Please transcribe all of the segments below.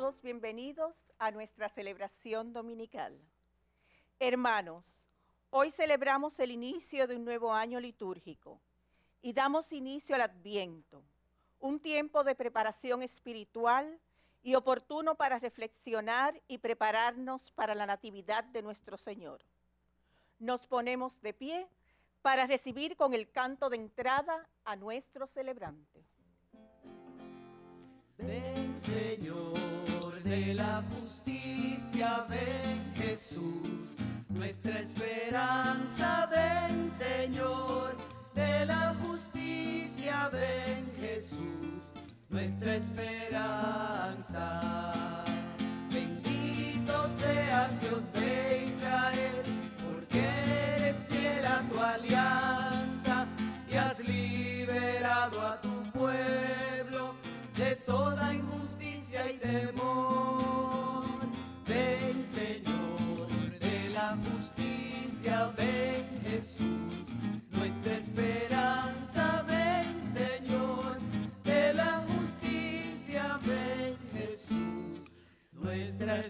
todos bienvenidos a nuestra celebración dominical. Hermanos, hoy celebramos el inicio de un nuevo año litúrgico y damos inicio al Adviento, un tiempo de preparación espiritual y oportuno para reflexionar y prepararnos para la natividad de nuestro Señor. Nos ponemos de pie para recibir con el canto de entrada a nuestro celebrante. Ven, Señor de la justicia, ven, Jesús, nuestra esperanza. Ven, Señor de la justicia, ven, Jesús, nuestra esperanza. Bendito seas, Dios de Israel, porque eres fiel a tu alianza y has liberado a tu pueblo de toda injusticia y temor. Ven, Señor de la justicia, ven, Jesús, nuestra esperanza. Ven, Señor de la justicia, ven, Jesús, nuestra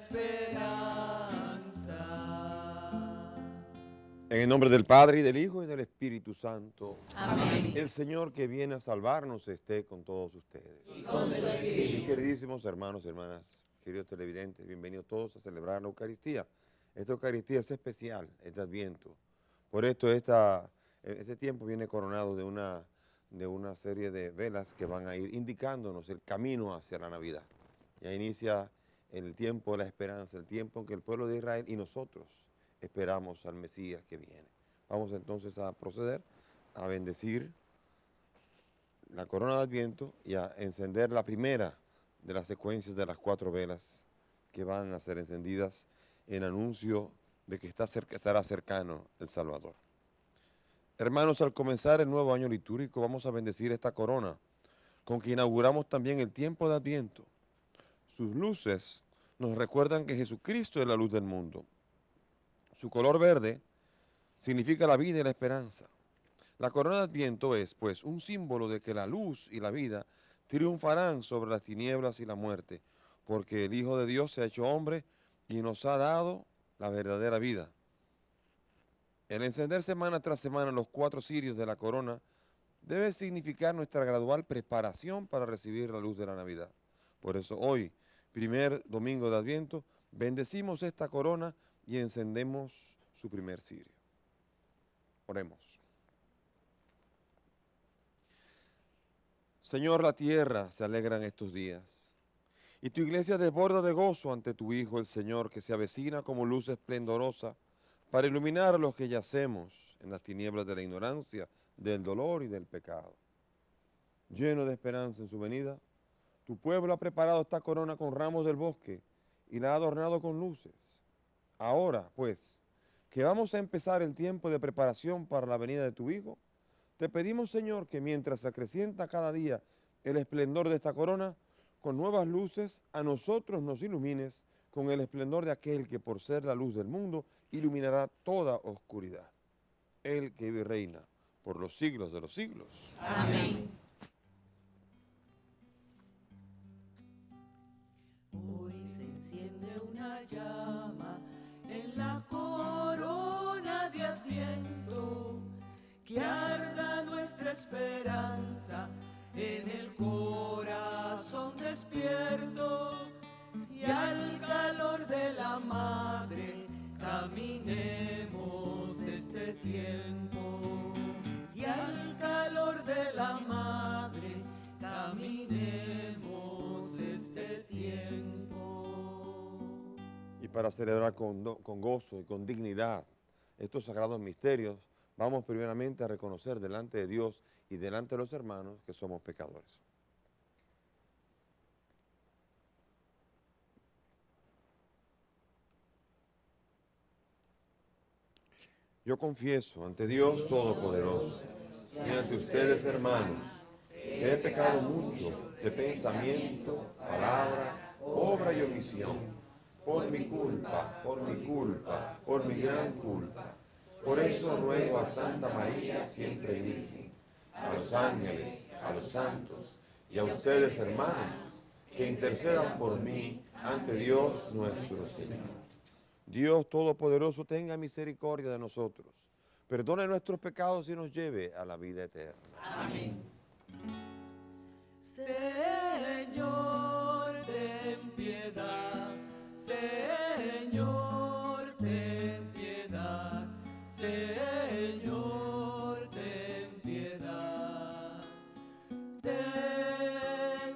esperanza. En el nombre del Padre, y del Hijo, y del Espíritu Santo. Amén. El Señor que viene a salvarnos esté con todos ustedes. Y con su espíritu. Y queridísimos hermanos y hermanas, queridos televidentes, bienvenidos todos a celebrar la Eucaristía. Esta Eucaristía es especial, es de Adviento. Por esto este tiempo viene coronado de una serie de velas que van a ir indicándonos el camino hacia la Navidad. Ya inicia el tiempo de la esperanza, el tiempo en que el pueblo de Israel y nosotros esperamos al Mesías que viene. Vamos entonces a proceder a bendecir la corona de Adviento y a encender la primera de las secuencias de las 4 velas que van a ser encendidas en anuncio de que estará cercano el Salvador. Hermanos, al comenzar el nuevo año litúrgico vamos a bendecir esta corona con que inauguramos también el tiempo de Adviento. Sus luces nos recuerdan que Jesucristo es la luz del mundo. Su color verde significa la vida y la esperanza. La corona de Adviento es, pues, un símbolo de que la luz y la vida triunfarán sobre las tinieblas y la muerte, porque el Hijo de Dios se ha hecho hombre y nos ha dado la verdadera vida. El encender semana tras semana los 4 cirios de la corona debe significar nuestra gradual preparación para recibir la luz de la Navidad. Por eso hoy, primer domingo de Adviento, bendecimos esta corona y encendemos su primer cirio. Oremos. Señor, la tierra se alegra en estos días, y tu iglesia desborda de gozo ante tu Hijo, el Señor, que se avecina como luz esplendorosa para iluminar a los que yacemos en las tinieblas de la ignorancia, del dolor y del pecado. Lleno de esperanza en su venida, tu pueblo ha preparado esta corona con ramos del bosque y la ha adornado con luces. Ahora, pues, que vamos a empezar el tiempo de preparación para la venida de tu Hijo, te pedimos, Señor, que mientras se acrecienta cada día el esplendor de esta corona, con nuevas luces a nosotros nos ilumines con el esplendor de aquel que, por ser la luz del mundo, iluminará toda oscuridad. Él que vive y reina por los siglos de los siglos. Amén. Hoy se enciende una llama en la corona de Adviento, que arda nuestra esperanza en el corazón despierto, y al calor de la madre caminemos este tiempo, y al calor de la madre caminemos este tiempo. Y para celebrar con gozo y con dignidad estos sagrados misterios, vamos primeramente a reconocer delante de Dios y delante de los hermanos que somos pecadores. Yo confieso ante Dios Todopoderoso y ante ustedes, hermanos, que he pecado mucho de pensamiento, palabra, obra y omisión, por mi culpa, por mi gran culpa. Por eso ruego a Santa María, siempre Virgen, a los ángeles, a los santos y a ustedes, hermanos, que intercedan por mí ante Dios nuestro Señor. Dios Todopoderoso, tenga misericordia de nosotros, perdone nuestros pecados y nos lleve a la vida eterna. Amén. Señor, ten piedad. Señor, ten piedad. Señor, ten piedad. Ten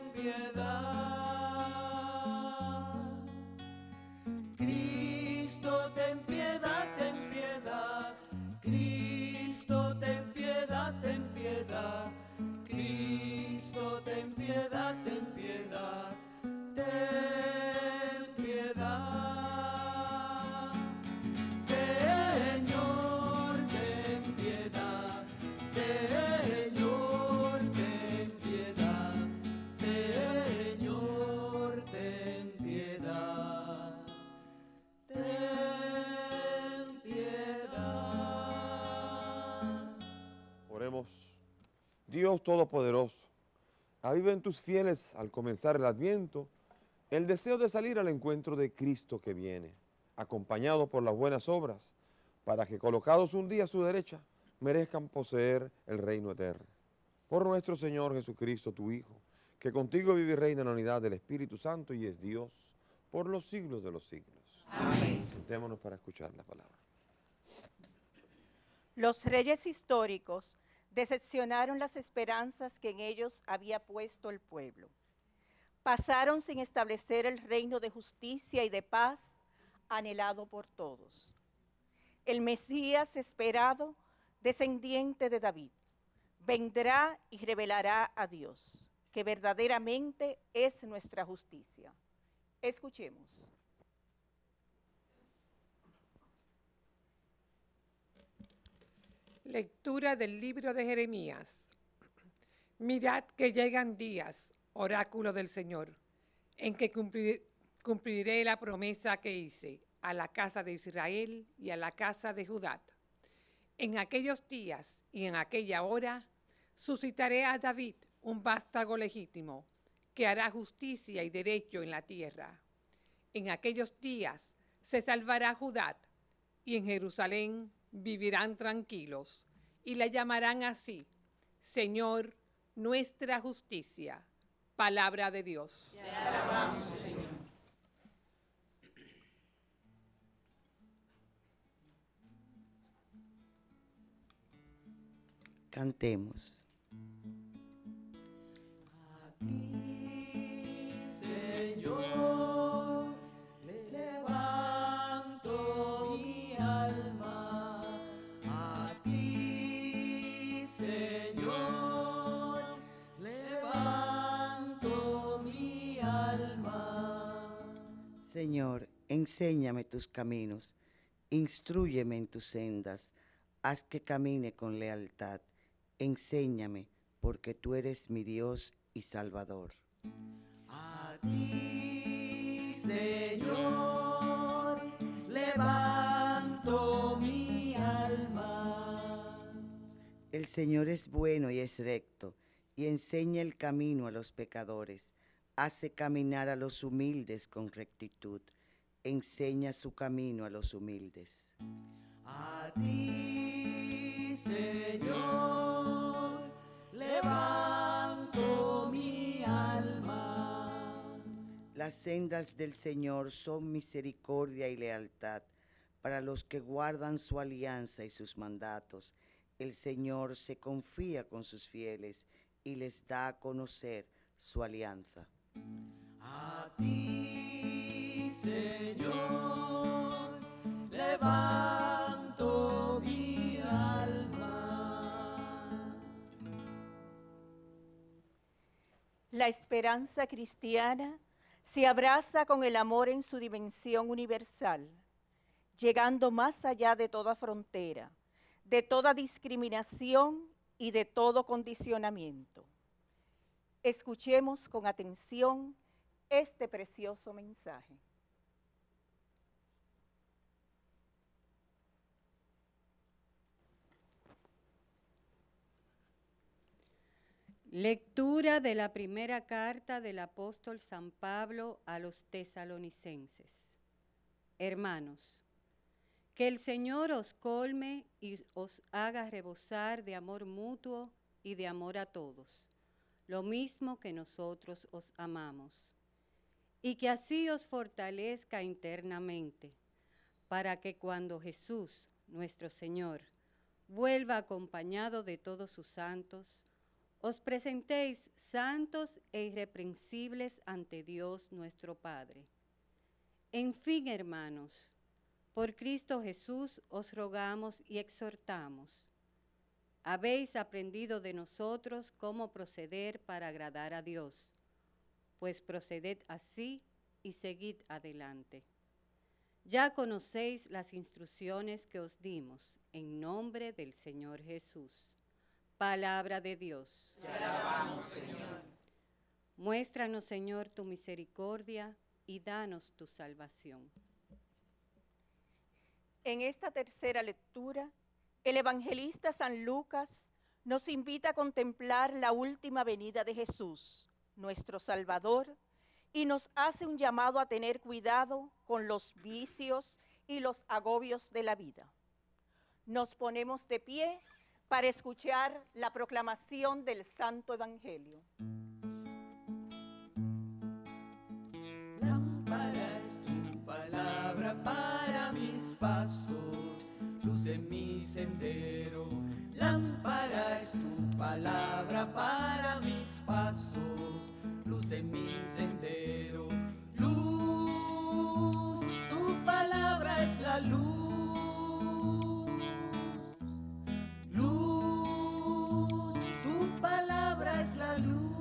piedad. Cristo, ten piedad, ten piedad. Cristo, ten piedad, ten piedad. Cristo, ten piedad, ten piedad. Ten piedad. Señor, ten piedad. Señor, ten piedad. Señor, ten piedad. Ten piedad. Oremos. Dios Todopoderoso, aviva en tus fieles al comenzar el Adviento el deseo de salir al encuentro de Cristo que viene, acompañado por las buenas obras, para que colocados un día a su derecha, merezcan poseer el reino eterno. Por nuestro Señor Jesucristo, tu Hijo, que contigo vive y reina en la unidad del Espíritu Santo y es Dios por los siglos de los siglos. Amén. Sentémonos para escuchar la palabra. Los reyes históricos decepcionaron las esperanzas que en ellos había puesto el pueblo. Pasaron sin establecer el reino de justicia y de paz anhelado por todos. El Mesías esperado, descendiente de David, vendrá y revelará a Dios, que verdaderamente es nuestra justicia. Escuchemos. Lectura del libro de Jeremías. Mirad que llegan días, oráculo del Señor, en que cumpliré la promesa que hice a la casa de Israel y a la casa de Judá. En aquellos días y en aquella hora suscitaré a David un vástago legítimo, que hará justicia y derecho en la tierra. En aquellos días se salvará Judá, y en Jerusalén vivirán tranquilos, y la llamarán así: Señor, nuestra justicia. Palabra de Dios. Te alabamos, Señor. Cantemos. Señor, levanto mi alma a ti, Señor, levanto mi alma. Señor, enséñame tus caminos, instrúyeme en tus sendas, haz que camine con lealtad. Enséñame, porque tú eres mi Dios y Salvador. A ti, Señor, levanto mi alma. El Señor es bueno y es recto, y enseña el camino a los pecadores. Hace caminar a los humildes con rectitud. Enseña su camino a los humildes. A ti, Señor, levanto mi alma. Las sendas del Señor son misericordia y lealtad para los que guardan su alianza y sus mandatos. El Señor se confía con sus fieles y les da a conocer su alianza. A ti, Señor, levanto mi alma. La esperanza cristiana se abraza con el amor en su dimensión universal, llegando más allá de toda frontera, de toda discriminación y de todo condicionamiento. Escuchemos con atención este precioso mensaje. Lectura de la primera carta del apóstol San Pablo a los tesalonicenses. Hermanos, que el Señor os colme y os haga rebosar de amor mutuo y de amor a todos, lo mismo que nosotros os amamos, y que así os fortalezca internamente, para que cuando Jesús, nuestro Señor, vuelva acompañado de todos sus santos, os presentéis santos e irreprensibles ante Dios nuestro Padre. En fin, hermanos, por Cristo Jesús os rogamos y exhortamos. Habéis aprendido de nosotros cómo proceder para agradar a Dios, pues proceded así y seguid adelante. Ya conocéis las instrucciones que os dimos en nombre del Señor Jesús. Palabra de Dios. Te alabamos, Señor. Muéstranos, Señor, tu misericordia y danos tu salvación. En esta tercera lectura, el evangelista San Lucas nos invita a contemplar la última venida de Jesús, nuestro Salvador, y nos hace un llamado a tener cuidado con los vicios y los agobios de la vida. Nos ponemos de pie para escuchar la proclamación del Santo Evangelio. Lámpara es tu palabra para mis pasos, luz en mi sendero. Lámpara es tu palabra para mis pasos, luz en mi sendero. Luz, tu palabra es la luz. Luz, tu palabra es la luz.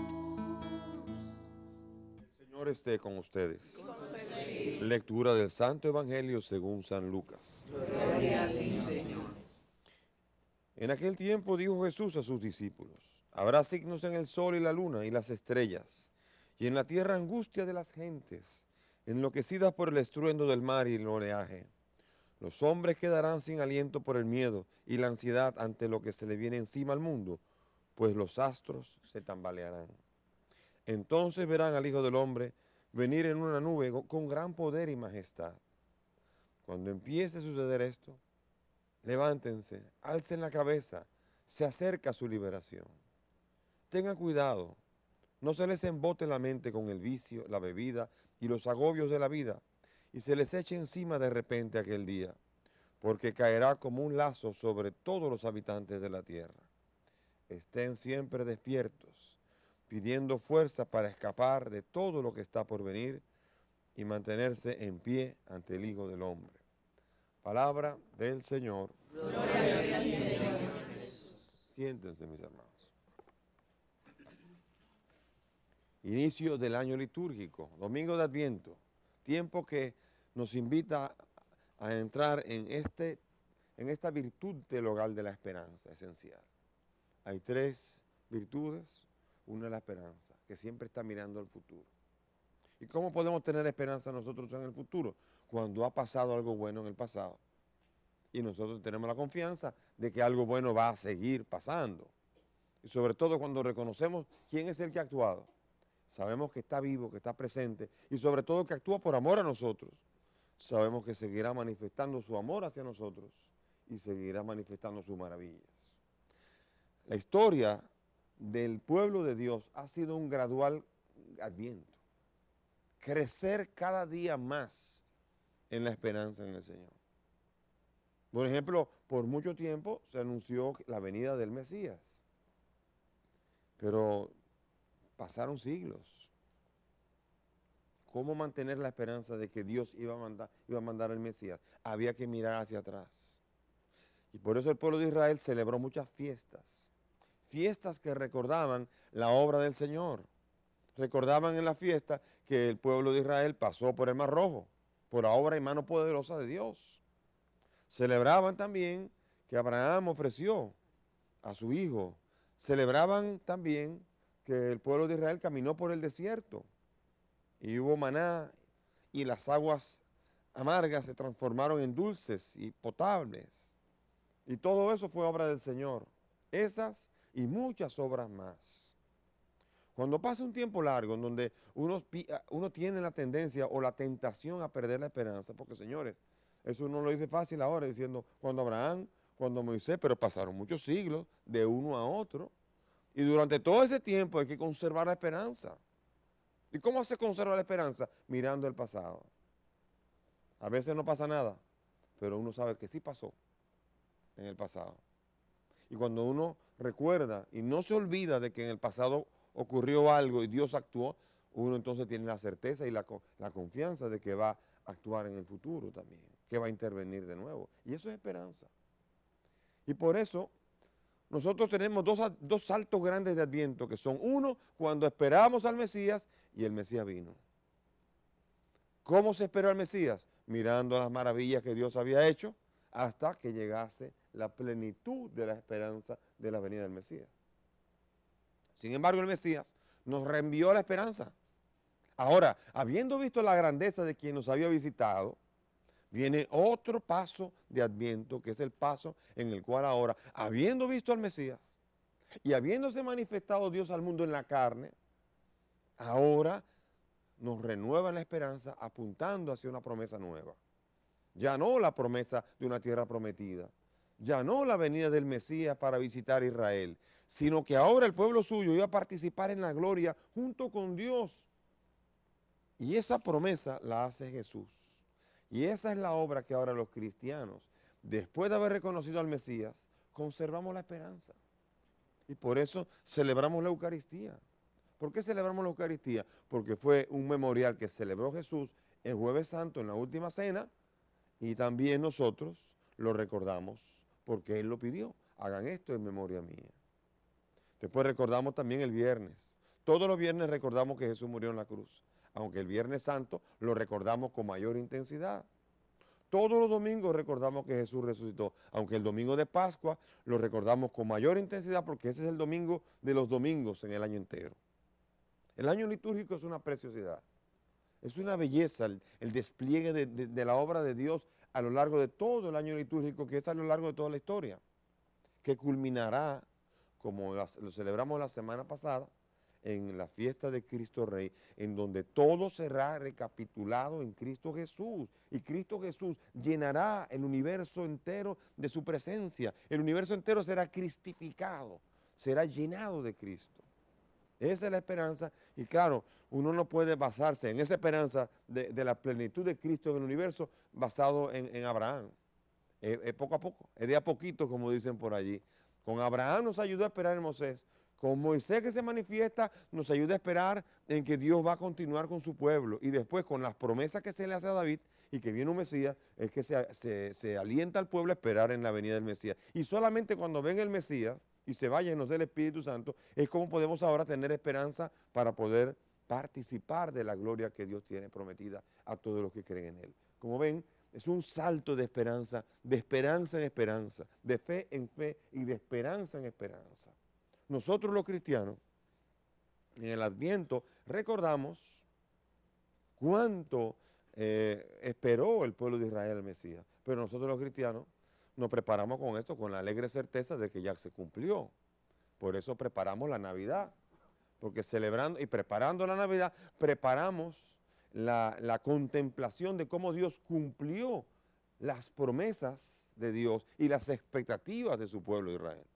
El Señor esté con ustedes. Lectura del Santo Evangelio según San Lucas. Gloria a ti, Señor. En aquel tiempo dijo Jesús a sus discípulos: habrá signos en el sol y la luna y las estrellas, y en la tierra angustia de las gentes, enloquecidas por el estruendo del mar y el oleaje. Los hombres quedarán sin aliento por el miedo y la ansiedad ante lo que se le viene encima al mundo, pues los astros se tambalearán. Entonces verán al Hijo del Hombre venir en una nube con gran poder y majestad. Cuando empiece a suceder esto, levántense, alcen la cabeza, se acerca su liberación. Tengan cuidado, no se les embote la mente con el vicio, la bebida y los agobios de la vida, y se les eche encima de repente aquel día, porque caerá como un lazo sobre todos los habitantes de la tierra. Estén siempre despiertos, pidiendo fuerza para escapar de todo lo que está por venir y mantenerse en pie ante el Hijo del Hombre. Palabra del Señor. Gloria a ti, Señor. Siéntense, mis hermanos. Inicio del año litúrgico, domingo de Adviento, tiempo que nos invita a entrar en esta virtud teologal de la esperanza esencial. Hay tres virtudes, una es la esperanza, que siempre está mirando al futuro. ¿Y cómo podemos tener esperanza nosotros en el futuro? Cuando ha pasado algo bueno en el pasado. Y nosotros tenemos la confianza de que algo bueno va a seguir pasando. Y sobre todo cuando reconocemos quién es el que ha actuado. Sabemos que está vivo, que está presente y sobre todo que actúa por amor a nosotros. Sabemos que seguirá manifestando su amor hacia nosotros y seguirá manifestando sus maravillas. La historia del pueblo de Dios ha sido un gradual adviento. Crecer cada día más en la esperanza en el Señor. Por ejemplo, por mucho tiempo se anunció la venida del Mesías, pero pasaron siglos. ¿Cómo mantener la esperanza de que Dios iba a mandar al Mesías? Había que mirar hacia atrás. Y por eso el pueblo de Israel celebró muchas fiestas. Fiestas que recordaban la obra del Señor. Recordaban en la fiesta que el pueblo de Israel pasó por el Mar Rojo, por la obra y mano poderosa de Dios. Celebraban también que Abraham ofreció a su hijo. Celebraban también que el pueblo de Israel caminó por el desierto y hubo maná y las aguas amargas se transformaron en dulces y potables. Y todo eso fue obra del Señor. Esas y muchas obras más. Cuando pasa un tiempo largo en donde uno tiene la tendencia o la tentación a perder la esperanza, porque señores, eso uno lo dice fácil ahora diciendo cuando Abraham, cuando Moisés, pero pasaron muchos siglos de uno a otro. Y durante todo ese tiempo hay que conservar la esperanza. ¿Y cómo se conserva la esperanza? Mirando el pasado. A veces no pasa nada, pero uno sabe que sí pasó en el pasado. Y cuando uno recuerda y no se olvida de que en el pasado ocurrió algo y Dios actuó, uno entonces tiene la certeza y la confianza de que va a actuar en el futuro también, que va a intervenir de nuevo. Y eso es esperanza. Y por eso nosotros tenemos dos saltos grandes de Adviento, que son uno, cuando esperamos al Mesías y el Mesías vino. ¿Cómo se esperó al Mesías? Mirando las maravillas que Dios había hecho hasta que llegase la plenitud de la esperanza de la venida del Mesías. Sin embargo, el Mesías nos reenvió la esperanza. Ahora, habiendo visto la grandeza de quien nos había visitado, viene otro paso de Adviento, que es el paso en el cual ahora, habiendo visto al Mesías y habiéndose manifestado Dios al mundo en la carne, ahora nos renueva la esperanza apuntando hacia una promesa nueva. Ya no la promesa de una tierra prometida, ya no la venida del Mesías para visitar a Israel, sino que ahora el pueblo suyo iba a participar en la gloria junto con Dios. Y esa promesa la hace Jesús. Y esa es la obra que ahora los cristianos, después de haber reconocido al Mesías, conservamos la esperanza. Y por eso celebramos la Eucaristía. ¿Por qué celebramos la Eucaristía? Porque fue un memorial que celebró Jesús el Jueves Santo en la última cena, y también nosotros lo recordamos porque Él lo pidió. Hagan esto en memoria mía. Después recordamos también el viernes. Todos los viernes recordamos que Jesús murió en la cruz, aunque el Viernes Santo lo recordamos con mayor intensidad. Todos los domingos recordamos que Jesús resucitó, aunque el domingo de Pascua lo recordamos con mayor intensidad porque ese es el domingo de los domingos en el año entero. El año litúrgico es una preciosidad, es una belleza el despliegue de la obra de Dios a lo largo de todo el año litúrgico, que es a lo largo de toda la historia, que culminará, como lo celebramos la semana pasada, en la fiesta de Cristo Rey, en donde todo será recapitulado en Cristo Jesús. Y Cristo Jesús llenará el universo entero de su presencia. El universo entero será cristificado, será llenado de Cristo. Esa es la esperanza. Y claro, uno no puede basarse en esa esperanza de la plenitud de Cristo en el universo basado en Abraham. Es poco a poco, es de a poquito, como dicen por allí. Con Abraham nos ayudó a esperar en Moisés. Con Moisés que se manifiesta, nos ayuda a esperar en que Dios va a continuar con su pueblo. Y después con las promesas que se le hace a David y que viene un Mesías, es que se alienta al pueblo a esperar en la venida del Mesías. Y solamente cuando venga el Mesías y se vaya y nos dé el Espíritu Santo, es como podemos ahora tener esperanza para poder participar de la gloria que Dios tiene prometida a todos los que creen en Él. Como ven, es un salto de esperanza en esperanza, de fe en fe y de esperanza en esperanza. Nosotros los cristianos, en el Adviento, recordamos cuánto esperó el pueblo de Israel al Mesías. Pero nosotros los cristianos nos preparamos con esto, con la alegre certeza de que ya se cumplió. Por eso preparamos la Navidad, porque celebrando y preparando la Navidad, preparamos la contemplación de cómo Dios cumplió las promesas de Dios y las expectativas de su pueblo Israel.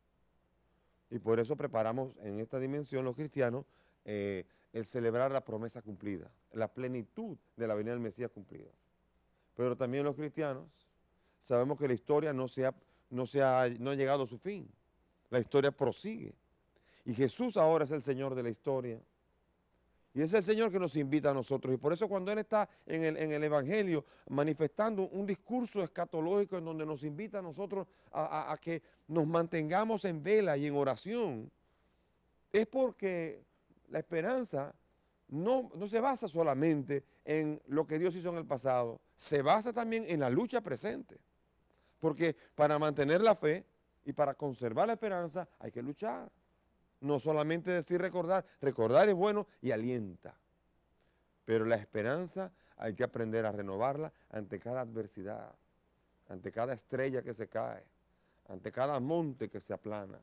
Y por eso preparamos en esta dimensión los cristianos el celebrar la promesa cumplida, la plenitud de la venida del Mesías cumplida. Pero también los cristianos sabemos que la historia no ha llegado a su fin. La historia prosigue. Y Jesús ahora es el Señor de la historia. Y es el Señor que nos invita a nosotros. Y por eso cuando Él está en el Evangelio manifestando un discurso escatológico en donde nos invita a nosotros a que nos mantengamos en vela y en oración, es porque la esperanza no se basa solamente en lo que Dios hizo en el pasado, se basa también en la lucha presente. Porque para mantener la fe y para conservar la esperanza hay que luchar. No solamente decir recordar es bueno y alienta. Pero la esperanza hay que aprender a renovarla ante cada adversidad, ante cada estrella que se cae, ante cada monte que se aplana,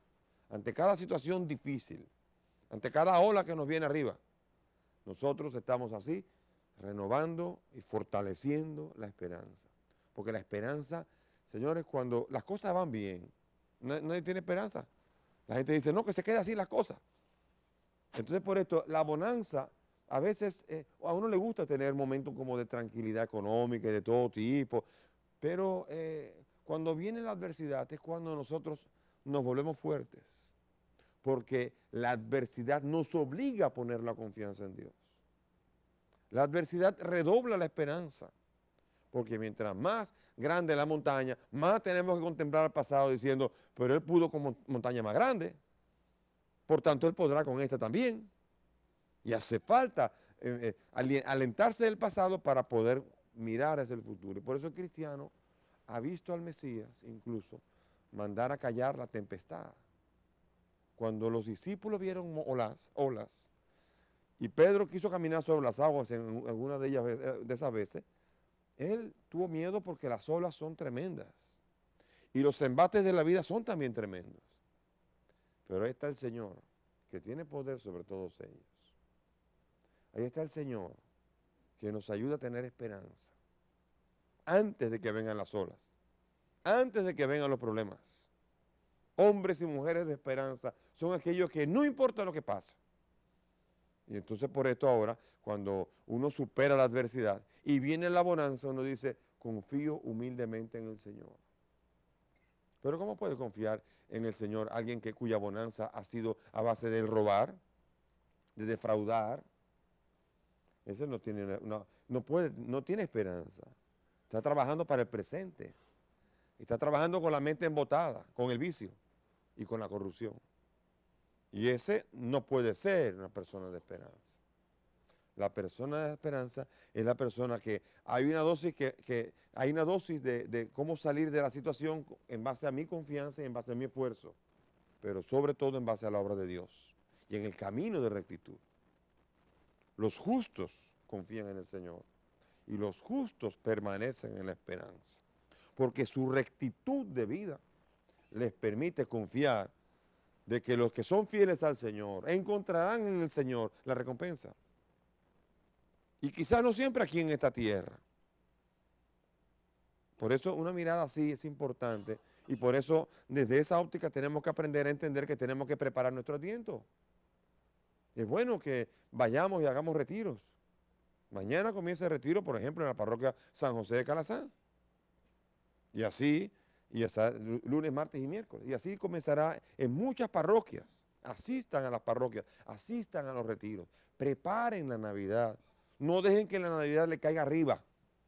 ante cada situación difícil, ante cada ola que nos viene arriba, nosotros estamos así, renovando y fortaleciendo la esperanza. Porque la esperanza, señores, cuando las cosas van bien, nadie tiene esperanza. La gente dice, no, que se quede así las cosas. Entonces, por esto, la bonanza, a veces a uno le gusta tener momentos como de tranquilidad económica y de todo tipo, pero cuando viene la adversidad es cuando nosotros nos volvemos fuertes, porque la adversidad nos obliga a poner la confianza en Dios. La adversidad redobla la esperanza, porque mientras más grande la montaña, más tenemos que contemplar al pasado diciendo, pero Él pudo con montaña más grande, por tanto Él podrá con esta también. Y hace falta alentarse del pasado para poder mirar hacia el futuro. Y por eso el cristiano ha visto al Mesías incluso mandar a callar la tempestad. Cuando los discípulos vieron olas, y Pedro quiso caminar sobre las aguas en alguna de esas veces, él tuvo miedo porque las olas son tremendas. Y los embates de la vida son también tremendos. Pero ahí está el Señor, que tiene poder sobre todos ellos. Ahí está el Señor, que nos ayuda a tener esperanza. Antes de que vengan las olas, antes de que vengan los problemas. Hombres y mujeres de esperanza son aquellos que no importa lo que pase. Y entonces por esto ahora, cuando uno supera la adversidad y viene la bonanza, uno dice, confío humildemente en el Señor. Pero ¿cómo puede confiar en el Señor alguien cuya bonanza ha sido a base de robar, de defraudar? Ese no tiene esperanza. Está trabajando para el presente. Está trabajando con la mente embotada, con el vicio y con la corrupción. Y ese no puede ser una persona de esperanza. La persona de esperanza es la persona que hay una dosis de cómo salir de la situación en base a mi confianza y en base a mi esfuerzo, pero sobre todo en base a la obra de Dios y en el camino de rectitud. Los justos confían en el Señor y los justos permanecen en la esperanza, porque su rectitud de vida les permite confiar de que los que son fieles al Señor encontrarán en el Señor la recompensa. Y quizás no siempre aquí en esta tierra. Por eso una mirada así es importante y por eso desde esa óptica tenemos que aprender a entender que tenemos que preparar nuestro Adviento. Es bueno que vayamos y hagamos retiros. Mañana comienza el retiro, por ejemplo, en la parroquia San José de Calazán. Y así, hasta lunes, martes y miércoles. Y así comenzará en muchas parroquias. Asistan a las parroquias, asistan a los retiros. Preparen la Navidad. No dejen que la Navidad le caiga arriba.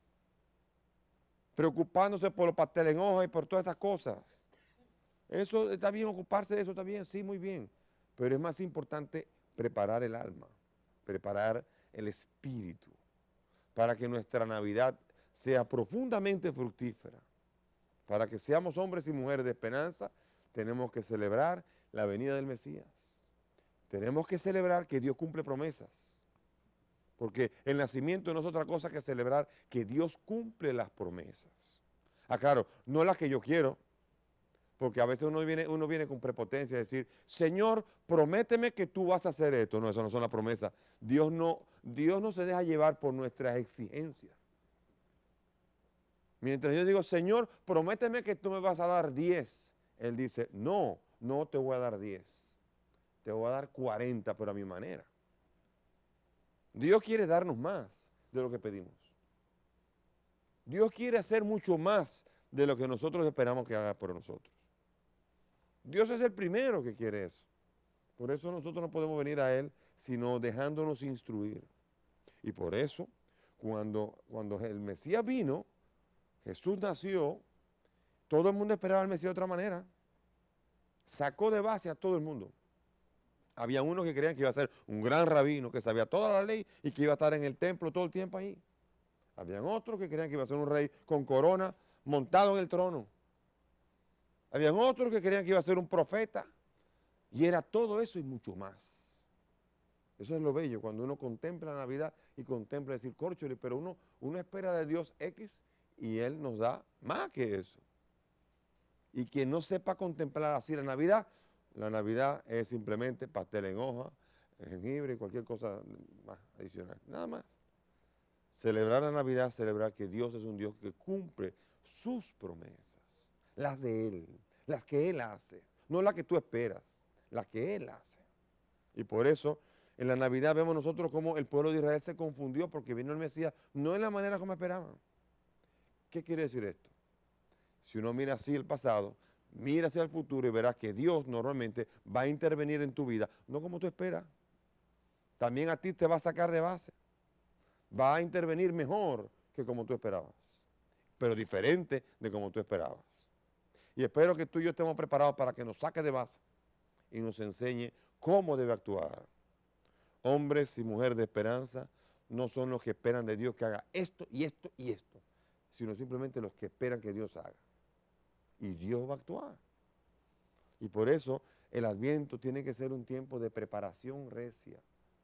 Preocupándose por los pasteles en hoja y por todas estas cosas. Eso está bien, ocuparse de eso está bien, sí, muy bien. Pero es más importante preparar el alma, preparar el espíritu, para que nuestra Navidad sea profundamente fructífera. Para que seamos hombres y mujeres de esperanza, tenemos que celebrar la venida del Mesías. Tenemos que celebrar que Dios cumple promesas. Porque el nacimiento no es otra cosa que celebrar que Dios cumple las promesas. Ah, claro, no las que yo quiero, porque a veces uno viene con prepotencia a decir, Señor, prométeme que tú vas a hacer esto. No, eso no son las promesas. Dios no se deja llevar por nuestras exigencias. Mientras yo digo, Señor, prométeme que tú me vas a dar 10. Él dice, no te voy a dar 10. Te voy a dar 40, pero a mi manera. Dios quiere darnos más de lo que pedimos. Dios quiere hacer mucho más de lo que nosotros esperamos que haga por nosotros. Dios es el primero que quiere eso. Por eso nosotros no podemos venir a Él, sino dejándonos instruir. Y por eso, cuando el Mesías vino, Jesús nació, todo el mundo esperaba al Mesías de otra manera. Sacó de base a todo el mundo. Había unos que creían que iba a ser un gran rabino, que sabía toda la ley y que iba a estar en el templo todo el tiempo ahí. Habían otros que creían que iba a ser un rey con corona montado en el trono. Habían otros que creían que iba a ser un profeta. Y era todo eso y mucho más. Eso es lo bello, cuando uno contempla la Navidad y contempla decir, córchole, pero uno espera de Dios X y Él nos da más que eso. Y quien no sepa contemplar así la Navidad, La Navidad es simplemente pastel en hoja, jengibre y cualquier cosa más adicional, nada más. Celebrar la Navidad, celebrar que Dios es un Dios que cumple sus promesas, las de Él, las que Él hace, no las que tú esperas, las que Él hace. Y por eso, en la Navidad vemos nosotros cómo el pueblo de Israel se confundió porque vino el Mesías, no en la manera como esperaban. ¿Qué quiere decir esto? Si uno mira así el pasado, mira hacia el futuro y verás que Dios normalmente va a intervenir en tu vida, no como tú esperas. También a ti te va a sacar de base. Va a intervenir mejor que como tú esperabas, pero diferente de como tú esperabas. Y espero que tú y yo estemos preparados para que nos saque de base y nos enseñe cómo debe actuar. Hombres y mujeres de esperanza no son los que esperan de Dios que haga esto y esto y esto, sino simplemente los que esperan que Dios haga. Y Dios va a actuar. Y por eso el Adviento tiene que ser un tiempo de preparación recia.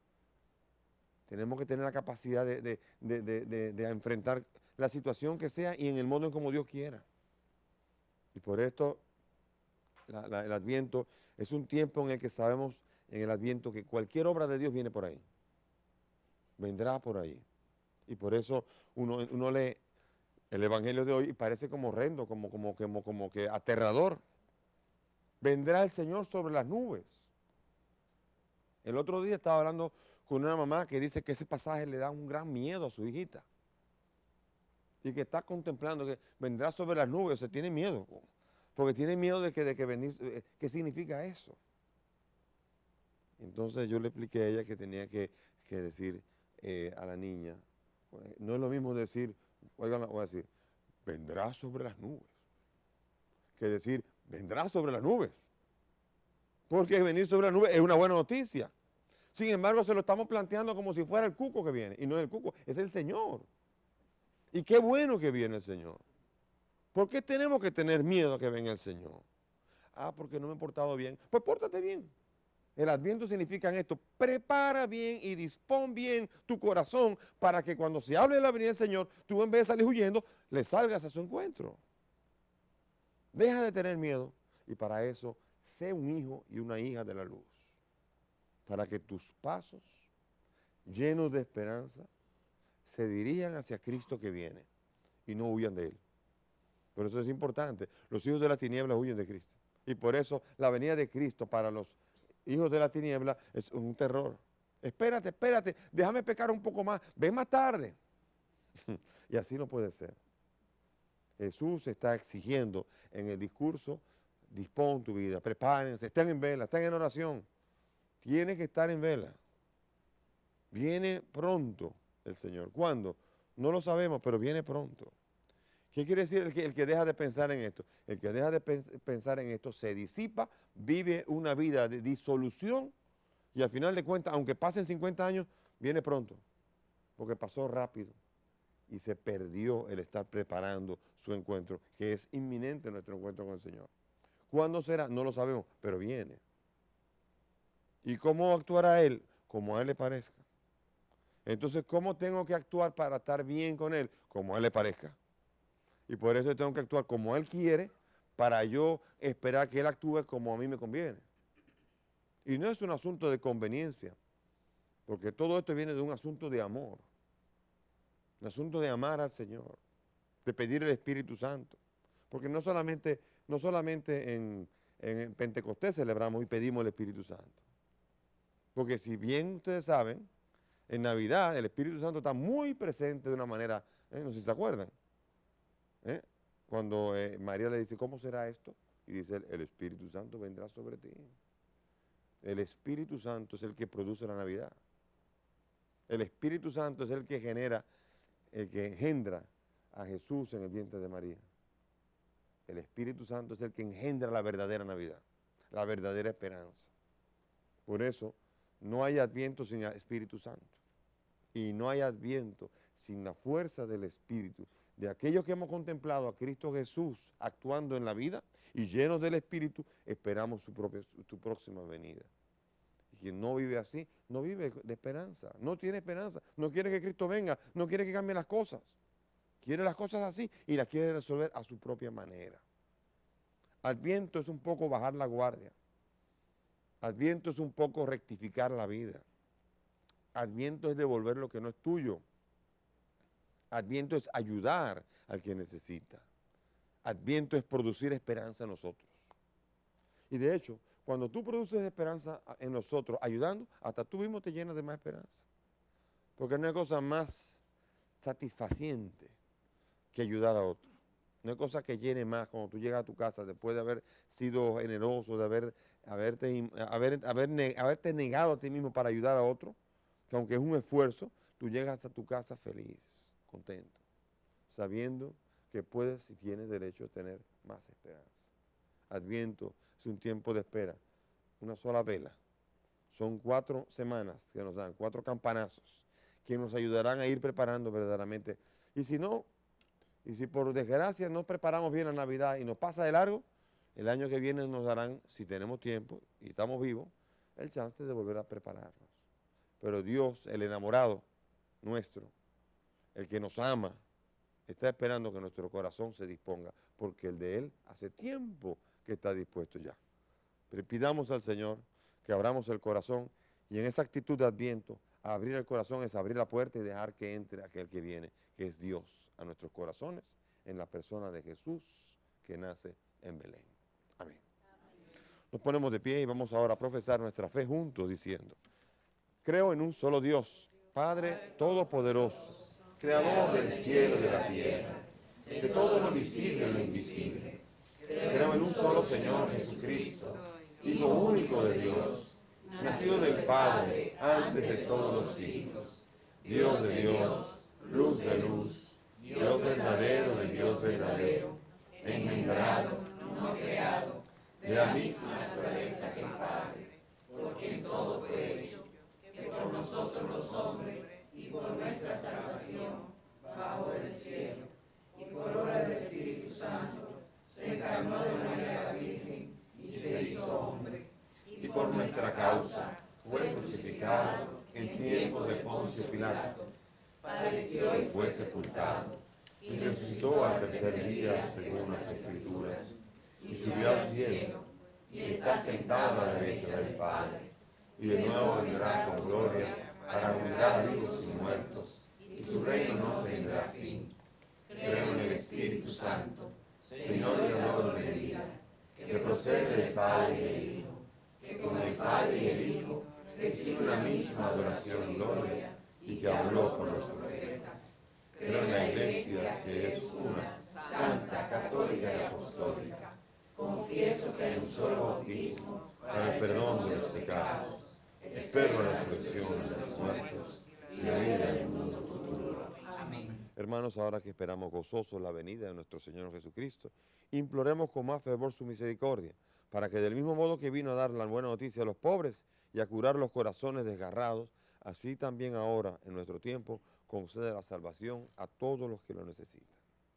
Tenemos que tener la capacidad de enfrentar la situación que sea y en el modo en como Dios quiera. Y por esto el Adviento es un tiempo en el que sabemos en el Adviento que cualquier obra de Dios viene por ahí. Vendrá por ahí. Y por eso uno lee el Evangelio de hoy y parece como horrendo, como que aterrador. Vendrá el Señor sobre las nubes. El otro día estaba hablando con una mamá que dice que ese pasaje le da un gran miedo a su hijita. Y que está contemplando que vendrá sobre las nubes, o sea, tiene miedo. Porque tiene miedo de que venir, ¿qué significa eso? Entonces yo le expliqué a ella que tenía que decir a la niña, no es lo mismo decir, oigan, voy a decir, vendrá sobre las nubes, que decir, vendrá sobre las nubes. Porque venir sobre las nubes es una buena noticia. Sin embargo, se lo estamos planteando como si fuera el cuco que viene. Y no es el cuco, es el Señor. Y qué bueno que viene el Señor. ¿Por qué tenemos que tener miedo a que venga el Señor? Ah, porque no me he portado bien. Pues pórtate bien. El Adviento significa esto, prepara bien y dispón bien tu corazón para que cuando se hable de la venida del Señor, tú en vez de salir huyendo, le salgas a su encuentro. Deja de tener miedo y para eso, sé un hijo y una hija de la luz. Para que tus pasos, llenos de esperanza, se dirijan hacia Cristo que viene y no huyan de Él. Por eso es importante. Los hijos de la tiniebla huyen de Cristo. Y por eso la venida de Cristo para los hijos de la tiniebla es un terror. Espérate, déjame pecar un poco más, ven más tarde. Y así no puede ser. Jesús está exigiendo en el discurso, dispón tu vida, prepárense, estén en vela, estén en oración. Tienes que estar en vela. Viene pronto el Señor. ¿Cuándo? No lo sabemos, pero viene pronto. ¿Qué quiere decir el que deja de pensar en esto? El que deja de pensar en esto se disipa, vive una vida de disolución y al final de cuentas, aunque pasen 50 años, viene pronto, porque pasó rápido y se perdió el estar preparando su encuentro, que es inminente nuestro encuentro con el Señor. ¿Cuándo será? No lo sabemos, pero viene. ¿Y cómo actuará Él? Como a Él le parezca. Entonces, ¿cómo tengo que actuar para estar bien con Él? Como a Él le parezca. Y por eso tengo que actuar como Él quiere para yo esperar que Él actúe como a mí me conviene. Y no es un asunto de conveniencia, porque todo esto viene de un asunto de amor. Un asunto de amar al Señor, de pedir el Espíritu Santo. Porque no solamente en Pentecostés celebramos y pedimos el Espíritu Santo. Porque si bien ustedes saben, en Navidad el Espíritu Santo está muy presente de una manera, no sé si se acuerdan, cuando María le dice, ¿cómo será esto? Y dice, el Espíritu Santo vendrá sobre ti. El Espíritu Santo es el que produce la Navidad. El Espíritu Santo es el que engendra a Jesús en el vientre de María. El Espíritu Santo es el que engendra la verdadera Navidad, la verdadera esperanza. Por eso, no hay Adviento sin el Espíritu Santo. Y no hay Adviento sin la fuerza del Espíritu. De aquellos que hemos contemplado a Cristo Jesús actuando en la vida y llenos del Espíritu, esperamos su próxima venida. Y quien no vive así, no vive de esperanza, no tiene esperanza, no quiere que Cristo venga, no quiere que cambien las cosas. Quiere las cosas así y las quiere resolver a su propia manera. Adviento es un poco bajar la guardia. Adviento es un poco rectificar la vida. Adviento es devolver lo que no es tuyo. Adviento es ayudar al que necesita. Adviento es producir esperanza en nosotros. Y de hecho, cuando tú produces esperanza en nosotros, ayudando, hasta tú mismo te llenas de más esperanza. Porque no hay cosa más satisfaciente que ayudar a otros. No hay cosa que llene más cuando tú llegas a tu casa después de haber sido generoso, de haberte negado a ti mismo para ayudar a otro, que aunque es un esfuerzo, tú llegas a tu casa feliz, contento, sabiendo que puedes y tienes derecho a tener más esperanza. Adviento es un tiempo de espera, una sola vela. Son 4 semanas que nos dan, 4 campanazos, que nos ayudarán a ir preparando verdaderamente. Y si no, y si por desgracia no preparamos bien la Navidad y nos pasa de largo, el año que viene nos darán, si tenemos tiempo y estamos vivos, el chance de volver a prepararnos. Pero Dios, el enamorado nuestro, el que nos ama, está esperando que nuestro corazón se disponga, porque el de Él hace tiempo que está dispuesto ya. Pero pidamos al Señor que abramos el corazón y en esa actitud de Adviento, abrir el corazón es abrir la puerta y dejar que entre aquel que viene, que es Dios, a nuestros corazones, en la persona de Jesús que nace en Belén. Amén. Nos ponemos de pie y vamos ahora a profesar nuestra fe juntos diciendo: creo en un solo Dios, Padre Todopoderoso, Creador del cielo y de la tierra, de todo lo visible y lo invisible. Creo en un solo Señor Jesucristo, Hijo único de Dios, nacido del Padre antes de todos los siglos, Dios de Dios, luz de luz, Dios verdadero de Dios verdadero, engendrado, no creado, de la misma naturaleza que el Padre, por quien todo fue hecho, que por nosotros los hombres y por nuestra salvación bajó del cielo, y por obra del Espíritu Santo se encarnó de María la Virgen y se hizo hombre, y por nuestra causa fue crucificado en tiempos de Poncio Pilato, padeció y fue sepultado, y resucitó al tercer día según las Escrituras, y subió al cielo, y está sentado a la derecha del Padre, y de nuevo vendrá con gloria para juzgar a vivos y muertos, y su reino no tendrá fin. Creo en el Espíritu Santo, Señor y dador de vida, que procede del Padre y del Hijo, que con el Padre y el Hijo recibe la misma adoración y gloria, y que habló por los profetas. Creo en la Iglesia, que es una, santa, católica y apostólica. Confieso que hay un solo bautismo para el perdón de los pecados. Espero la resurrección de los muertos y la vida del mundo futuro. Amén. Hermanos, ahora que esperamos gozosos la venida de nuestro Señor Jesucristo, imploremos con más fervor su misericordia, para que del mismo modo que vino a dar la buena noticia a los pobres y a curar los corazones desgarrados, así también ahora, en nuestro tiempo, concede la salvación a todos los que lo necesitan.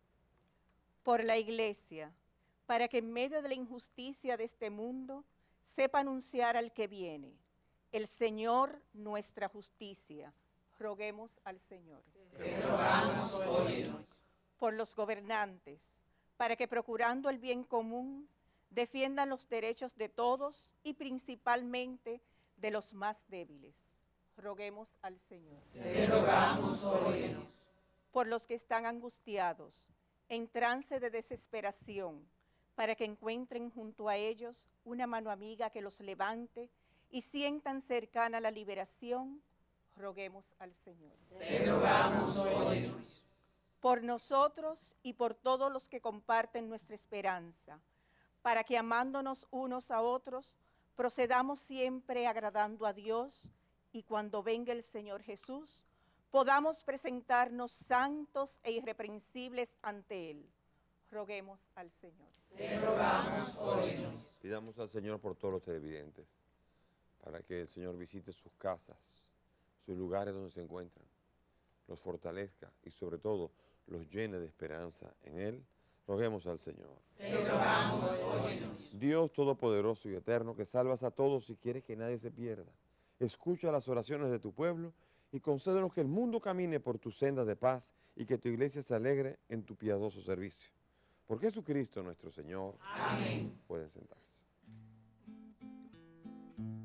Por la Iglesia, para que en medio de la injusticia de este mundo sepa anunciar al que viene, el Señor nuestra justicia. Roguemos al Señor. Te rogamos, óyenos. Por los gobernantes, para que procurando el bien común, defiendan los derechos de todos y principalmente de los más débiles. Roguemos al Señor. Te rogamos, óyenos. Por los que están angustiados, en trance de desesperación, para que encuentren junto a ellos una mano amiga que los levante y sientan cercana la liberación, roguemos al Señor. Te rogamos, óyenos. Por nosotros y por todos los que comparten nuestra esperanza, para que amándonos unos a otros, procedamos siempre agradando a Dios y cuando venga el Señor Jesús, podamos presentarnos santos e irreprensibles ante Él. Roguemos al Señor. Te rogamos, óyenos. Pidamos al Señor por todos los televidentes, para que el Señor visite sus casas, sus lugares donde se encuentran, los fortalezca y sobre todo los llene de esperanza en Él. Roguemos al Señor. Te rogamos, óyenos. Dios Todopoderoso y Eterno, que salvas a todos y quieres que nadie se pierda, escucha las oraciones de tu pueblo y concédenos que el mundo camine por tus sendas de paz y que tu iglesia se alegre en tu piadoso servicio. Por Jesucristo nuestro Señor. Amén. Pueden sentarse.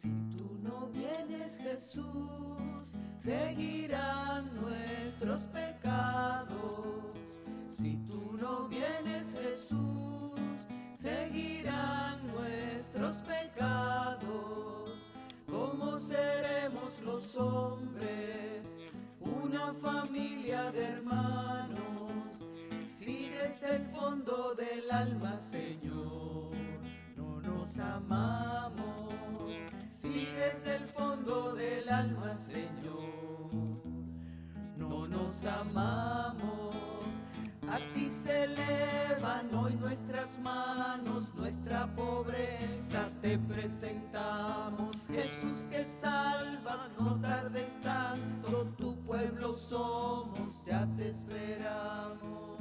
Si tú no vienes, Jesús, seguirán nuestros pecados. Si tú no vienes, Jesús, seguirán nuestros pecados. ¿Cómo seremos los hombres, una familia de hermanos, si desde el fondo del alma, Señor, no nos amamos? Si desde el fondo del alma, Señor, no nos amamos. A ti se elevan hoy nuestras manos, nuestra pobreza te presentamos. Jesús que salvas, no tardes tanto, tu pueblo somos, ya te esperamos.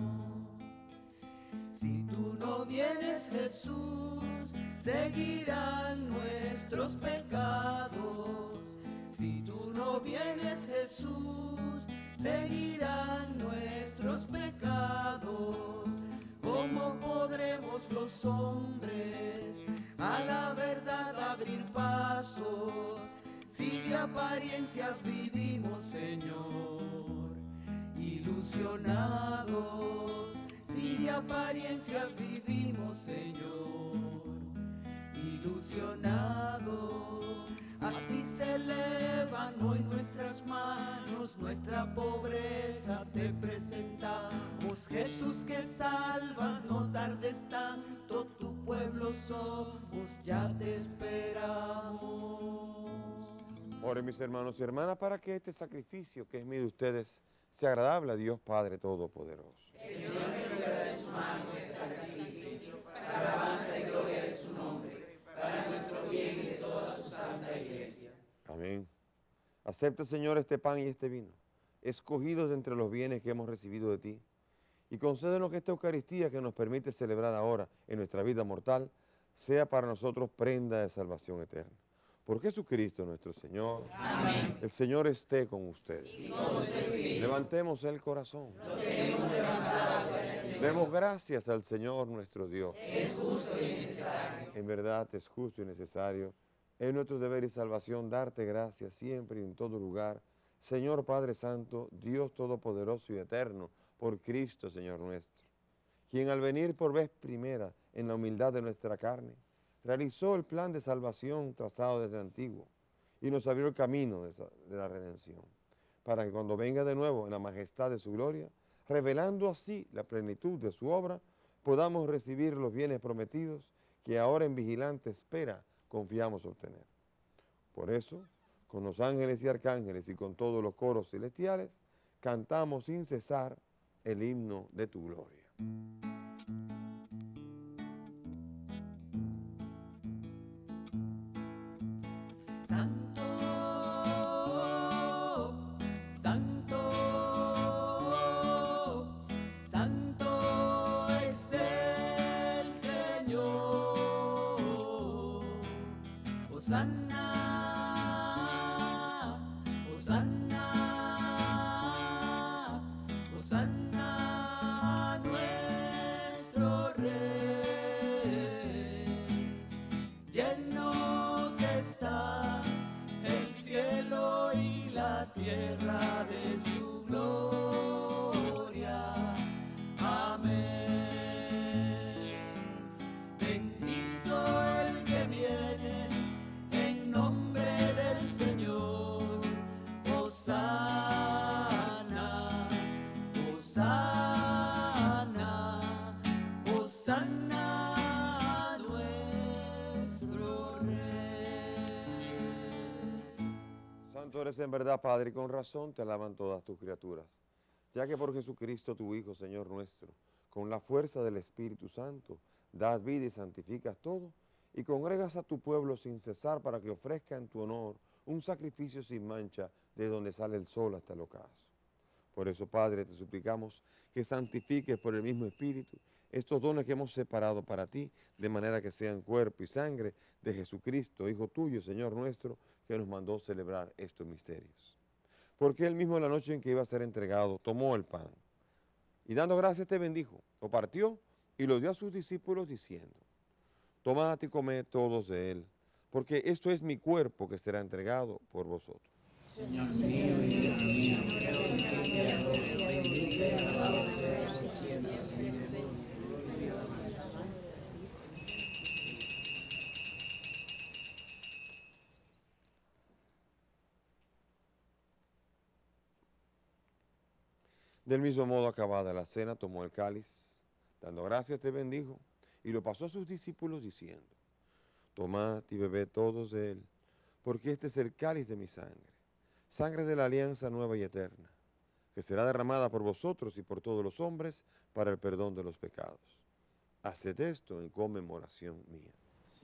Si tú no vienes, Jesús, seguirán nuestros pecados. Si tú no vienes, Jesús, seguirán nuestros pecados. ¿Cómo podremos los hombres a la verdad abrir pasos, si de apariencias vivimos, Señor, ilusionados? Si de apariencias vivimos, Señor, ilusionados. A ti se elevan hoy nuestras manos, nuestra pobreza te presentamos. Jesús que salvas, no tardes tanto, tu pueblo somos, ya te esperamos. Oren mis hermanos y hermanas para que este sacrificio que es mío de ustedes sea agradable a Dios Padre Todopoderoso. Señor, reciba de sus manos este sacrificio, para alabanza y gloria de su nombre, para nuestro bien y de toda su santa iglesia. Amén. Acepta, Señor, este pan y este vino, escogidos de entre los bienes que hemos recibido de ti, y concédenos que esta Eucaristía que nos permite celebrar ahora en nuestra vida mortal, sea para nosotros prenda de salvación eterna. Por Jesucristo nuestro Señor. Amén. El Señor esté con ustedes. Y con su espíritu. Levantemos el corazón. Lo tenemos levantado hacia el Señor. Demos gracias al Señor nuestro Dios. Es justo y necesario. En verdad es justo y necesario. Es nuestro deber y salvación darte gracias siempre y en todo lugar. Señor Padre Santo, Dios Todopoderoso y Eterno, por Cristo, Señor nuestro, quien al venir por vez primera en la humildad de nuestra carne, realizó el plan de salvación trazado desde antiguo y nos abrió el camino de la redención, para que cuando venga de nuevo en la majestad de su gloria, revelando así la plenitud de su obra, podamos recibir los bienes prometidos que ahora en vigilante espera confiamos obtener. Por eso, con los ángeles y arcángeles y con todos los coros celestiales, cantamos sin cesar el himno de tu gloria. Santo, santo, santo es el Señor. Hosanna, hosanna, hosanna a nuestro Rey. Llenos está el cielo y la tierra de su gloria. Amén. Bendito el que viene en nombre del Señor. Hosanna, hosanna, hosanna a nuestro Rey. Santo eres en verdad, Padre, y con razón te alaban todas tus criaturas, ya que por Jesucristo tu Hijo, Señor nuestro, con la fuerza del Espíritu Santo, das vida y santificas todo, y congregas a tu pueblo sin cesar para que ofrezca en tu honor un sacrificio sin mancha de donde sale el sol hasta el ocaso. Por eso, Padre, te suplicamos que santifiques por el mismo Espíritu estos dones que hemos separado para ti, de manera que sean cuerpo y sangre de Jesucristo, Hijo tuyo, Señor nuestro, que nos mandó celebrar estos misterios. Porque él mismo, en la noche en que iba a ser entregado, tomó el pan y dando gracias te bendijo, lo partió y lo dio a sus discípulos diciendo: tomad y comed todos de él, porque esto es mi cuerpo que será entregado por vosotros. Señor mío y Dios mío, creo que ya bendito y alabado sea por siempre, Señor. Del mismo modo, acabada la cena, tomó el cáliz, dando gracias te bendijo, y lo pasó a sus discípulos diciendo, tomad y bebed todos de él, porque este es el cáliz de mi sangre, sangre de la alianza nueva y eterna, que será derramada por vosotros y por todos los hombres para el perdón de los pecados. Haced esto en conmemoración mía.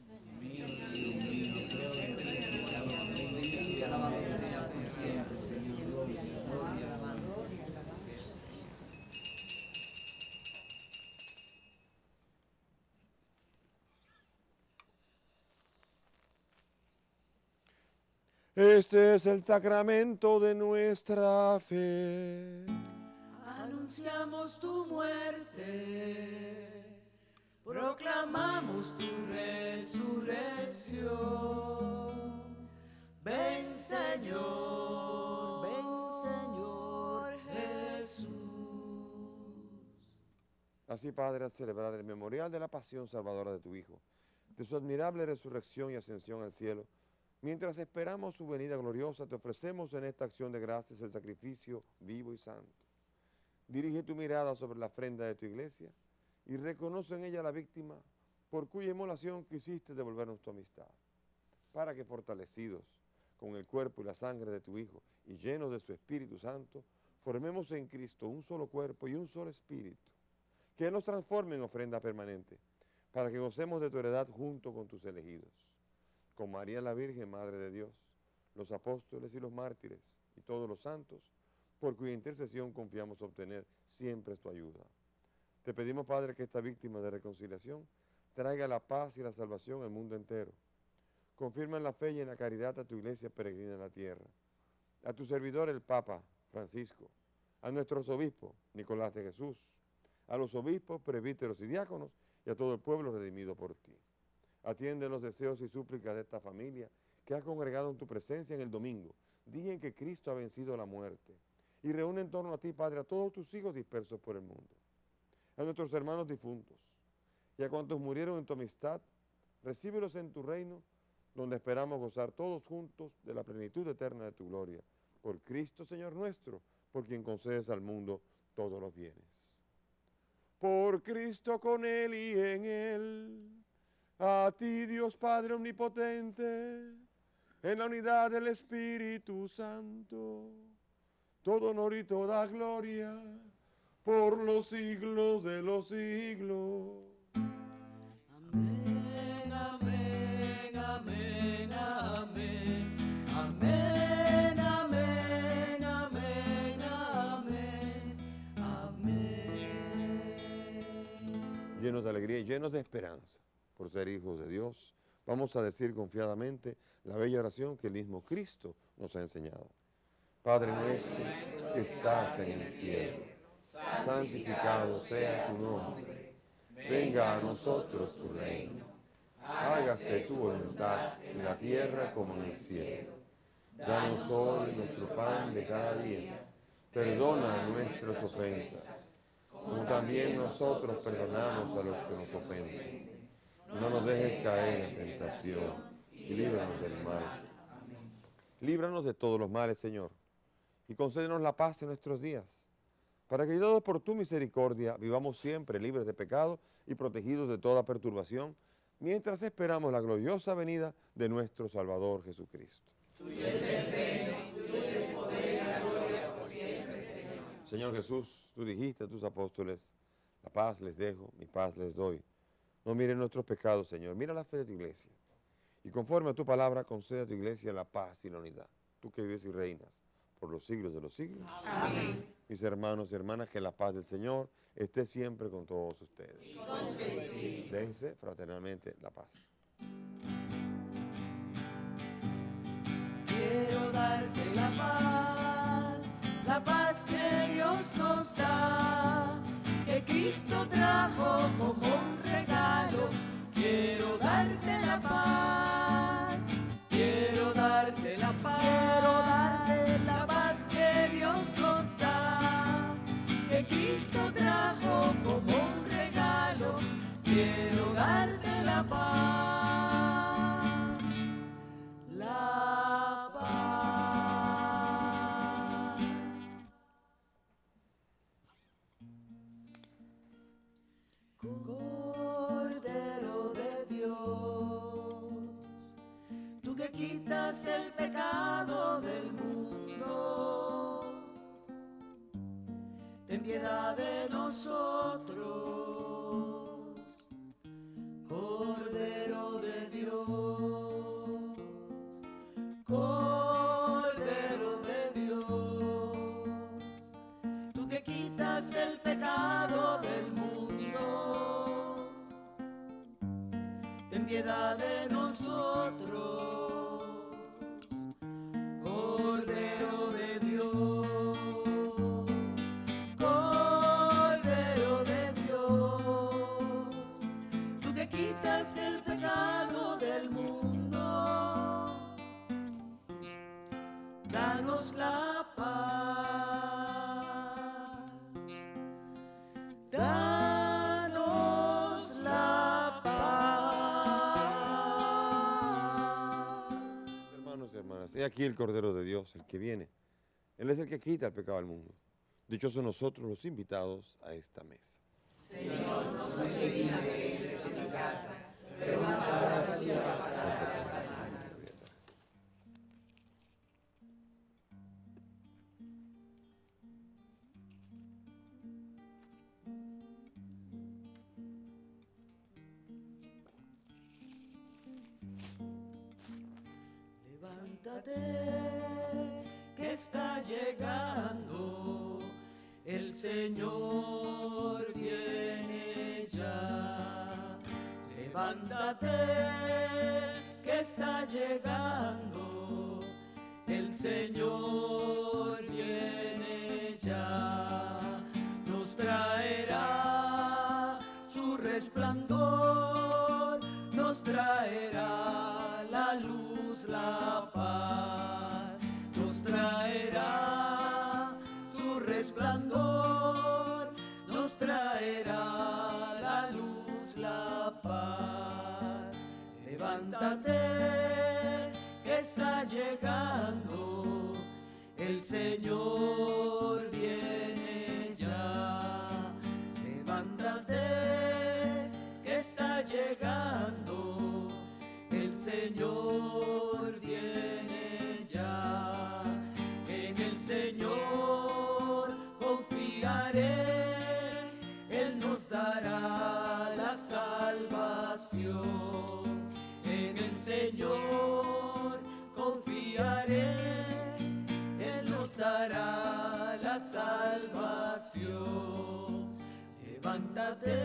Este es el sacramento de nuestra fe. Anunciamos tu muerte, proclamamos tu resurrección. Ven Señor Jesús. Así, Padre, al celebrar el memorial de la pasión salvadora de tu Hijo, de su admirable resurrección y ascensión al cielo, mientras esperamos su venida gloriosa, te ofrecemos en esta acción de gracias el sacrificio vivo y santo. Dirige tu mirada sobre la ofrenda de tu iglesia y reconoce en ella la víctima por cuya inmolación quisiste devolvernos tu amistad, para que fortalecidos con el cuerpo y la sangre de tu Hijo y llenos de su Espíritu Santo, formemos en Cristo un solo cuerpo y un solo espíritu, que nos transforme en ofrenda permanente, para que gocemos de tu heredad junto con tus elegidos. Con María la Virgen, Madre de Dios, los apóstoles y los mártires y todos los santos, por cuya intercesión confiamos obtener siempre tu ayuda. Te pedimos, Padre, que esta víctima de reconciliación traiga la paz y la salvación al mundo entero. Confirma en la fe y en la caridad a tu iglesia peregrina en la tierra, a tu servidor el Papa Francisco, a nuestros obispos Nicolás de Jesús, a los obispos, presbíteros y diáconos y a todo el pueblo redimido por ti. Atiende los deseos y súplicas de esta familia que has congregado en tu presencia en el domingo, día en que Cristo ha vencido la muerte, y reúne en torno a ti, Padre, a todos tus hijos dispersos por el mundo, a nuestros hermanos difuntos y a cuantos murieron en tu amistad, recíbelos en tu reino, donde esperamos gozar todos juntos de la plenitud eterna de tu gloria. Por Cristo, Señor nuestro, por quien concedes al mundo todos los bienes. Por Cristo, con Él y en Él, a ti, Dios Padre omnipotente, en la unidad del Espíritu Santo, todo honor y toda gloria, por los siglos de los siglos. Amén, amén, amén, amén. Amén, amén, amén, amén, amén. Llenos de alegría y llenos de esperanza por ser hijos de Dios, vamos a decir confiadamente la bella oración que el mismo Cristo nos ha enseñado. Padre nuestro que estás en el cielo, santificado sea tu nombre. Venga a nosotros tu reino. Hágase tu voluntad en la tierra como en el cielo. Danos hoy nuestro pan de cada día. Perdona nuestras ofensas, como también nosotros perdonamos a los que nos ofenden. No nos dejes caer en tentación y líbranos del mal. Líbranos de todos los males, Señor, y concédenos la paz en nuestros días, para que, ayudados por tu misericordia, vivamos siempre libres de pecado y protegidos de toda perturbación, mientras esperamos la gloriosa venida de nuestro Salvador Jesucristo. Tuyo es el reino, tuyo es el poder y la gloria por siempre, Señor. Señor Jesús, tú dijiste a tus apóstoles, la paz les dejo, mi paz les doy. No miren nuestros pecados, Señor, mira la fe de tu iglesia. Y conforme a tu palabra, concede a tu iglesia la paz y la unidad. Tú que vives y reinas por los siglos de los siglos. Amén. Mis hermanos y hermanas, que la paz del Señor esté siempre con todos ustedes. Y con su espíritu. Dense fraternalmente la paz. Quiero darte la paz que Dios nos da, que Cristo trajo como un regalo. Quiero darte la paz, quitas el pecado del mundo, ten piedad de nosotros, Cordero de Dios, Cordero de Dios, tú que quitas el pecado del mundo, ten piedad de nosotros, Cordero de Dios, Cordero de Dios, tú que quitas el pecado del mundo, danos la paz, danos la paz. Hermanos y hermanas, he aquí el Cordero de Dios, el que viene. Él es el que quita el pecado del mundo. Dichosos nosotros los invitados a esta mesa. Levántate, que está llegando, el Señor viene ya. Levántate, que está llegando, el Señor viene ya. Nos traerá su resplandor, nos traerá la luz, la paz, nos traerá su resplandor, nos traerá la luz, la paz. Levántate, que está llegando, el Señor viene ya. Levántate, que está llegando, el Señor viene ya. En el Señor confiaré, Él nos dará la salvación. En el Señor confiaré, Él nos dará la salvación. Levántate,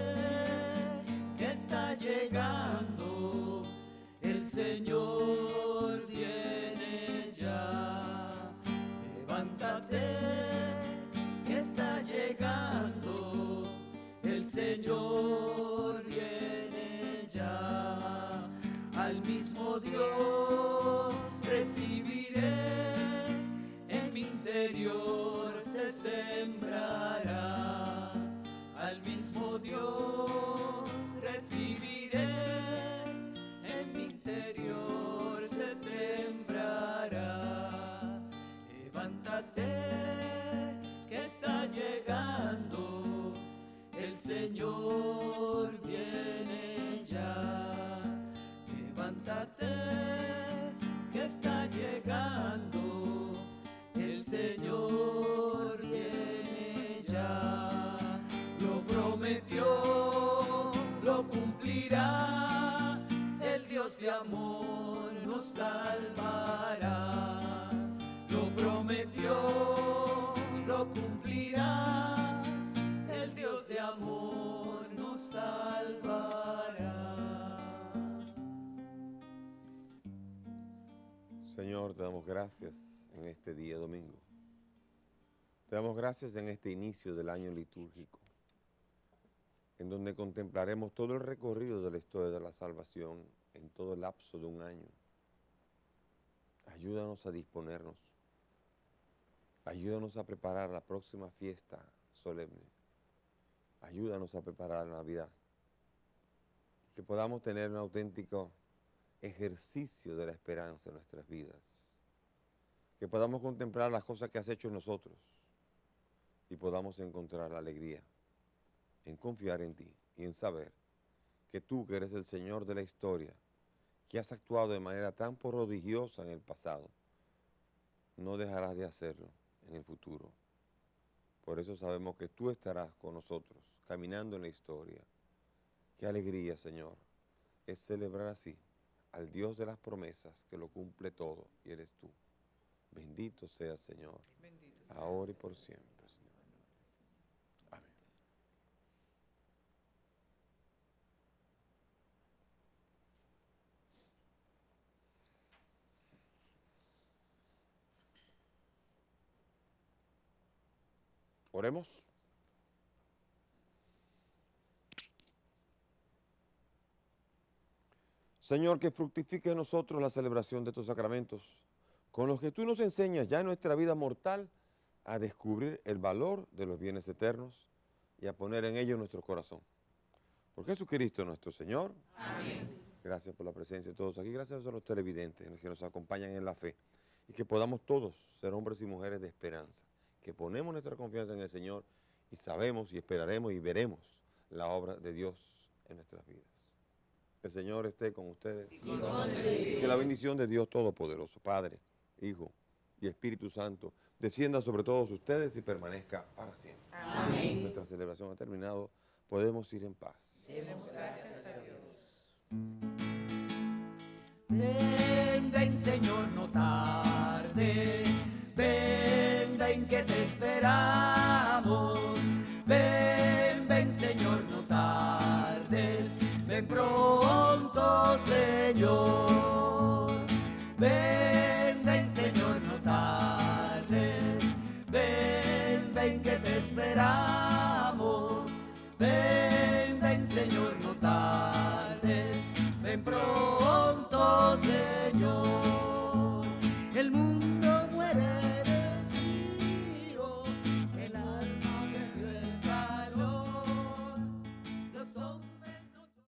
que está llegando, el Señor viene ya. Levántate, que está llegando, el Señor viene ya. Al mismo Dios recibiré, en mi interior se sembrará. Al mismo Dios recibiré, en mi interior se sembrará. Levántate, que está llegando, el Señor viene ya. Levántate, que está llegando, el Señor viene ya. Lo prometió, lo cumplirá, el Dios de amor nos salvará. Lo prometió, lo cumplirá, el Dios de amor nos salvará. Señor, te damos gracias en este día domingo. Te damos gracias en este inicio del año litúrgico, en donde contemplaremos todo el recorrido de la historia de la salvación en todo el lapso de un año. Ayúdanos a disponernos. Ayúdanos a preparar la próxima fiesta solemne. Ayúdanos a preparar la Navidad. Que podamos tener un auténtico ejercicio de la esperanza en nuestras vidas. Que podamos contemplar las cosas que has hecho en nosotros y podamos encontrar la alegría en confiar en ti y en saber que tú, que eres el Señor de la historia, que has actuado de manera tan prodigiosa en el pasado, no dejarás de hacerlo en el futuro. Por eso sabemos que tú estarás con nosotros, caminando en la historia. Qué alegría, Señor, es celebrar así al Dios de las promesas, que lo cumple todo, y eres tú. Bendito seas, Señor, ahora y por siempre, Señor. Amén. Oremos. Señor, que fructifique en nosotros la celebración de estos sacramentos, con los que tú nos enseñas ya en nuestra vida mortal a descubrir el valor de los bienes eternos y a poner en ellos nuestro corazón. Por Jesucristo nuestro Señor. Amén. Gracias por la presencia de todos aquí. Gracias a los televidentes, los que nos acompañan en la fe. Y que podamos todos ser hombres y mujeres de esperanza, que ponemos nuestra confianza en el Señor y sabemos y esperaremos y veremos la obra de Dios en nuestras vidas. Que el Señor esté con ustedes. Y que la bendición de Dios Todopoderoso, Padre, Hijo y Espíritu Santo, descienda sobre todos ustedes y permanezca para siempre. Amén. Nuestra celebración ha terminado. Podemos ir en paz. Demos gracias a Dios. Ven, ven, Señor, no tardes. Ven, ven, que te esperamos. Ven, ven, Señor, no tardes. Ven pronto, Señor. Ven, ven, Señor, no tardes. Ven, ven, que te esperamos. Ven, ven, Señor, no tardes. Ven pronto, Señor.